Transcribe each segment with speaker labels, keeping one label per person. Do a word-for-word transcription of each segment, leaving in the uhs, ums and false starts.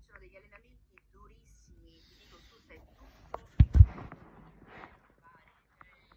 Speaker 1: sono degli allenamenti durissimi, ti dico, tu stai tutto il giorno a fare, cioè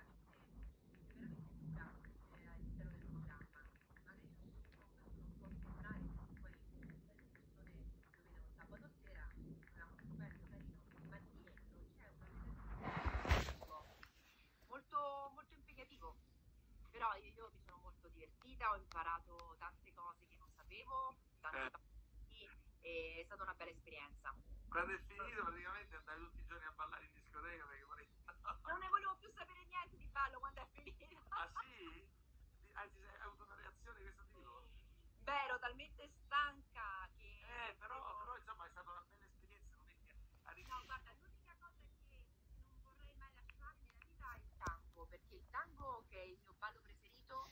Speaker 1: veramente, veramente dura eh, all'interno del programma. Magari non, non può sembrare perché poi eh, le persone lo vedono sabato sera, un programma scoperto, carino, ma dietro c'è un allenamento molto, molto impegnativo. Però io, io mi sono molto divertita, ho imparato tante cose che non sapevo, tanti
Speaker 2: Eh,
Speaker 1: passi, e è stata una bella esperienza.
Speaker 2: quando è finito praticamente andai tutti i giorni a ballare in discoteca perché volevo...
Speaker 1: Non ne volevo più sapere niente di ballo quando è finita.
Speaker 2: Ah sì? Ti- ah, ti sei- hai avuto una reazione di questo tipo?
Speaker 1: Beh, ero talmente stanca che
Speaker 2: Eh, però, però insomma è stata una bella esperienza, non è che
Speaker 1: no,
Speaker 2: arricchisce.
Speaker 1: guarda, l'unica cosa che non vorrei mai lasciare nella vita è il tango, perché il tango, che è il mio ballo preferito,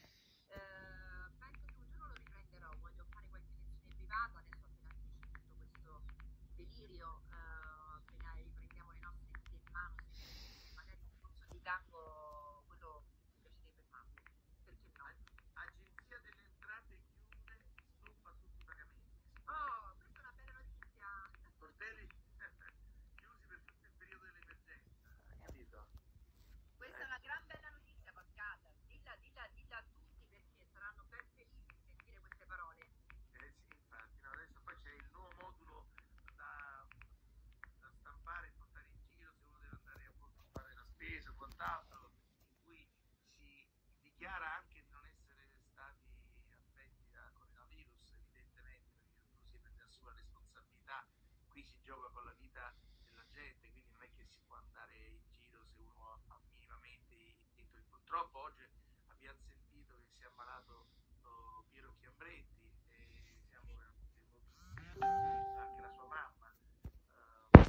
Speaker 1: eh, penso che un giorno lo riprenderò. Voglio fare qualche lezione privata, adesso appena finisce tutto questo delirio, eh, appena riprendiamo le nostre vite in mano, se magari un corso di tango, quello mi piacerebbe farlo, perché no?
Speaker 2: Agenzia delle Entrate chiude, stoppa tutti i pagamenti.
Speaker 1: Oh, questa è una bella notizia.
Speaker 2: Sportelli chiusi per tutto il periodo dell'emergenza, hai capito?
Speaker 1: Questa è
Speaker 2: Eh,
Speaker 1: una gran bella notizia, Pascal. Dilla, dilla, dilla a tutti perché saranno ben felici di sentire queste parole.
Speaker 2: eh sì, infatti, no, adesso poi c'è il nuovo modulo da, da stampare e portare in giro se uno deve andare appunto a fare la spesa o quant'altro, in cui si dichiara anche di non essere stati affetti da coronavirus, evidentemente, perché uno si prende la sua responsabilità, qui si gioca con la vita della gente, quindi non è che si può andare in giro se uno ha minimamente i titoli. Purtroppo oggi abbiamo sentito che si è ammalato oh, Piero Chiambretti e siamo veramente molto sentiti, anche la sua mamma, eh,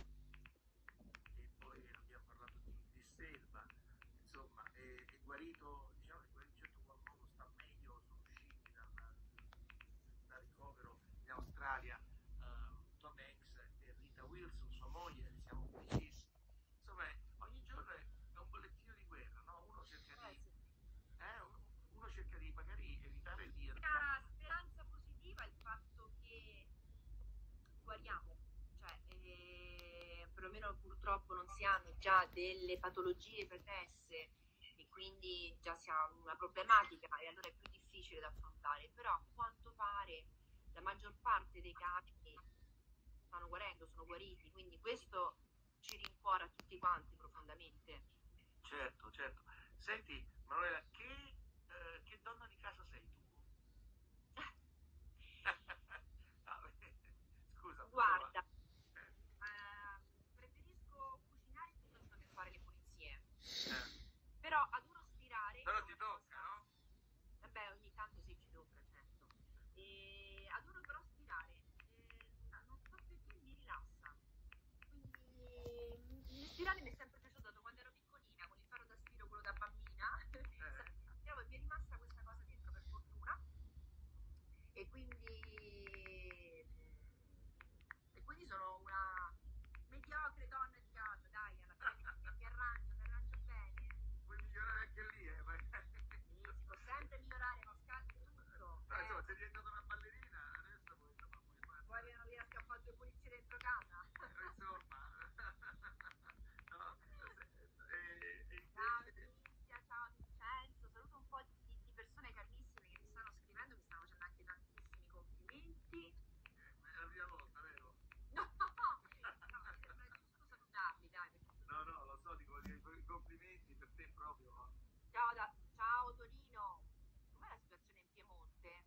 Speaker 2: e poi abbiamo parlato di, di Selva, insomma, è, è guarito, diciamo che in un certo qual modo sta meglio, sono usciti dal, dal ricovero in Australia eh, Tom Hanks e Rita Wilson, sua moglie, siamo felicissimi. Insomma, ogni giorno è, è un bollettino di guerra, no? Uno cerca
Speaker 1: Eh
Speaker 2: di,
Speaker 1: sì.
Speaker 2: eh, uno cerca di magari evitare di...
Speaker 1: Una speranza positiva è il fatto che guariamo, cioè eh, perlomeno purtroppo non si hanno già delle patologie pregresse e quindi già si ha una problematica e allora è più difficile da affrontare, però a quanto pare la maggior parte dei casi stanno guarendo, sono guariti, quindi questo ci rincuora tutti quanti profondamente.
Speaker 2: Certo, certo. Senti, Manuela, che, eh, che donna di casa sei tu? Vabbè, scusa, insomma,
Speaker 1: Guarda,
Speaker 2: eh,
Speaker 1: ehm, preferisco cucinare piuttosto che fare le pulizie,
Speaker 2: eh,
Speaker 1: però adoro stirare, che
Speaker 2: però
Speaker 1: è
Speaker 2: ti
Speaker 1: una
Speaker 2: tocca,
Speaker 1: cosa,
Speaker 2: no?
Speaker 1: vabbè, ogni tanto sì ci tocca, certo. E adoro però stirare, eh, non so perché mi rilassa, quindi mm, stirare mi è sempre piaciuto da quando ero piccolina, con il ferro da stiro, quello da bambina,
Speaker 2: Eh,
Speaker 1: stiravo e mi è rimasta questa cosa dentro per fortuna, e quindi, e quindi sono una mediocre donna di casa, dai, alla fine mi, mi arrangio, mi arrangio bene.
Speaker 2: puoi migliorare anche lì, eh, magari.
Speaker 1: Sì, si può sempre migliorare, Pascal, tutto.
Speaker 2: No, insomma,
Speaker 1: Eh,
Speaker 2: sei diventata una ballerina, adesso puoi, insomma, puoi
Speaker 1: poi
Speaker 2: fare...
Speaker 1: che non riesco a fare due pulizie dentro casa.
Speaker 2: Eh, insomma, no, e, e
Speaker 1: Ciao
Speaker 2: invece...
Speaker 1: Cinzia, ciao Vincenzo, saluto un po' di, di persone carissime che mi stanno scrivendo, mi stanno facendo anche tantissimi complimenti.
Speaker 2: Eh, è la prima volta, vero?
Speaker 1: No, no, mi sembra giusto salutarli, dai, perché
Speaker 2: No,
Speaker 1: sono...
Speaker 2: no, lo so, dico, i complimenti per te proprio.
Speaker 1: Ciao, da- ciao Torino, com'è la situazione in Piemonte?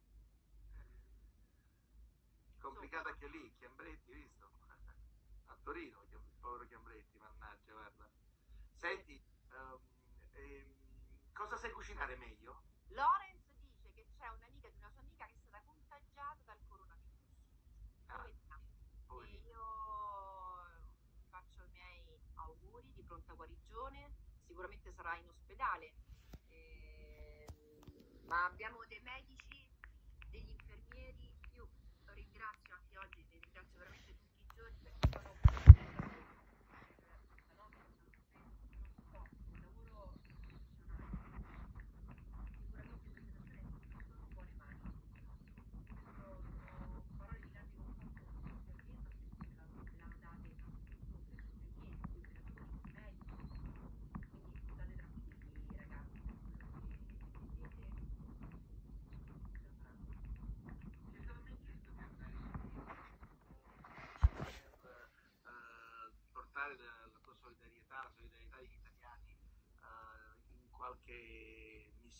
Speaker 2: Complicata
Speaker 1: Insomma,
Speaker 2: anche lì, Chiambretti, visto? A Torino, il povero Chiambretti, mannaggia, guarda.
Speaker 1: eh,
Speaker 2: Senti, ehm, ehm, cosa sai cucinare meglio?
Speaker 1: Lorenz dice che c'è un'amica di una sua amica che è stata contagiata dal coronavirus.
Speaker 2: Ah,
Speaker 1: Poverina. E
Speaker 2: poverino.
Speaker 1: io faccio i miei auguri di pronta guarigione, sicuramente sarà in ospedale, ehm, ma abbiamo dei medici, degli infermieri, io ringrazio anche oggi, li ringrazio veramente tutti i giorni perché sono un po' di lavoro. Eh, la notte non stop, il lavoro non finisce mai. Sicuramente queste persone non sono in buone mani. Questo sono parole di grande conforto per me, ma per tutti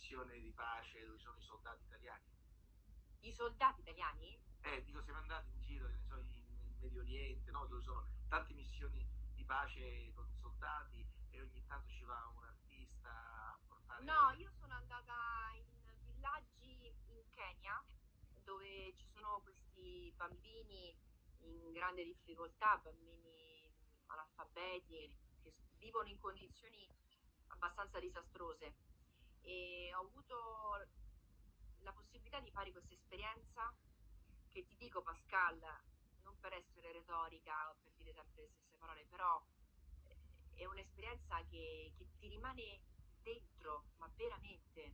Speaker 2: missione di pace dove ci sono i soldati italiani.
Speaker 1: I soldati italiani?
Speaker 2: Eh, dico, siamo andati in giro, che ne so, in, in Medio Oriente, no? Dove sono tante missioni di pace con i soldati e ogni tanto ci va un artista a portare...
Speaker 1: No, io sono andata in villaggi in Kenya dove ci sono questi bambini in grande difficoltà, bambini analfabeti che s- vivono in condizioni abbastanza disastrose e ho avuto la possibilità di fare questa esperienza che ti dico, Pascal, non per essere retorica o per dire sempre le stesse parole, però eh, è un'esperienza che, che ti rimane dentro, ma veramente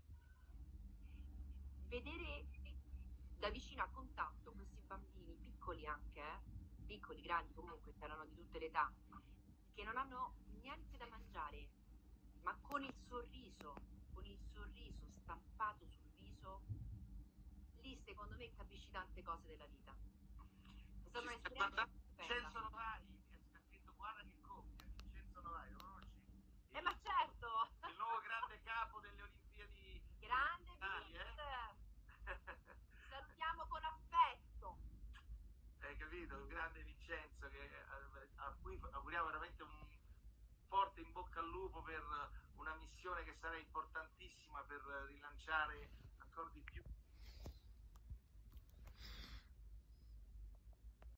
Speaker 1: vedere da vicino a contatto questi bambini piccoli anche, eh, piccoli, grandi, comunque erano di tutte le età, che non hanno niente da mangiare, ma con il sorriso, con il sorriso stampato sul viso, lì secondo me capisci tante cose della vita. È stata
Speaker 2: Ci stai
Speaker 1: un'esperienza
Speaker 2: guardando
Speaker 1: stupenda.
Speaker 2: Vincenzo Novai, che sta scritto guarda che coppia, Vincenzo Novai, lo conosci?
Speaker 1: Eh ma certo!
Speaker 2: Il nuovo grande capo delle Olimpiadi
Speaker 1: Grande
Speaker 2: Italia,
Speaker 1: Vince!
Speaker 2: eh?
Speaker 1: Ti salutiamo con affetto!
Speaker 2: Hai capito? Un grande Vincenzo che, a cui auguriamo veramente un forte in bocca al lupo per una missione che sarà importantissima per rilanciare ancora di più